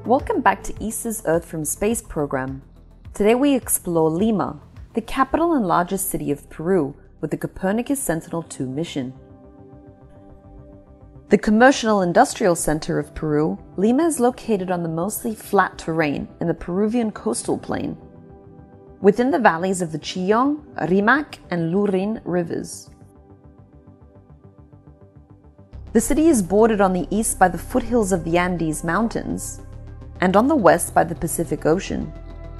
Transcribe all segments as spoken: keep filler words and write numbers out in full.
Welcome back to E S A's Earth from Space program. Today we explore Lima, the capital and largest city of Peru, with the Copernicus Sentinel two mission. The commercial industrial center of Peru, Lima is located on the mostly flat terrain in the Peruvian coastal plain, within the valleys of the Chillón, Rimac, and Lurin rivers. The city is bordered on the east by the foothills of the Andes Mountains, and on the west by the Pacific Ocean.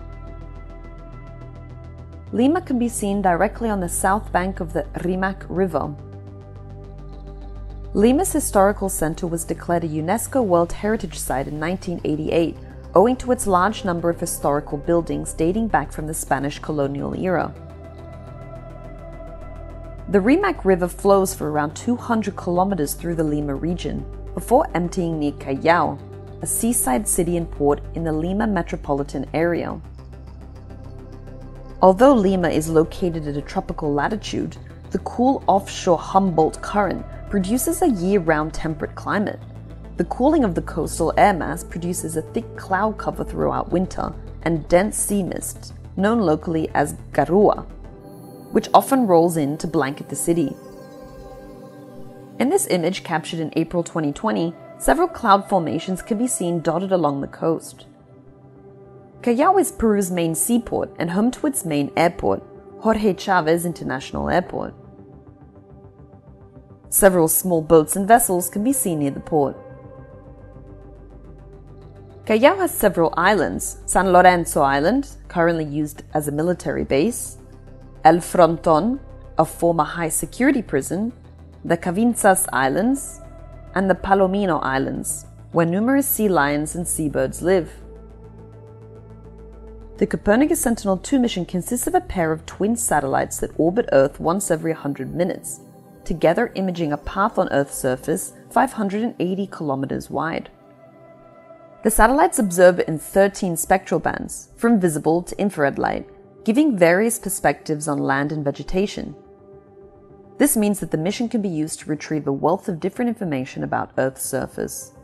Lima can be seen directly on the south bank of the Rimac River. Lima's historical center was declared a UNESCO World Heritage Site in nineteen eighty-eight, owing to its large number of historical buildings dating back from the Spanish colonial era. The Rimac River flows for around two hundred kilometers through the Lima region, before emptying near Callao, a seaside city and port in the Lima metropolitan area. Although Lima is located at a tropical latitude, the cool offshore Humboldt Current produces a year-round temperate climate. The cooling of the coastal air mass produces a thick cloud cover throughout winter and dense sea mist, known locally as garua, which often rolls in to blanket the city. In this image captured in April twenty twenty, several cloud formations can be seen dotted along the coast. Callao is Peru's main seaport and home to its main airport, Jorge Chávez International Airport. Several small boats and vessels can be seen near the port. Callao has several islands: San Lorenzo Island, currently used as a military base, El Fronton, a former high-security prison, the Cavinzas Islands, and the Palomino Islands, where numerous sea lions and seabirds live. The Copernicus Sentinel two mission consists of a pair of twin satellites that orbit Earth once every one hundred minutes, together imaging a path on Earth's surface five hundred eighty kilometers wide. The satellites observe in thirteen spectral bands, from visible to infrared light, giving various perspectives on land and vegetation. This means that the mission can be used to retrieve a wealth of different information about Earth's surface.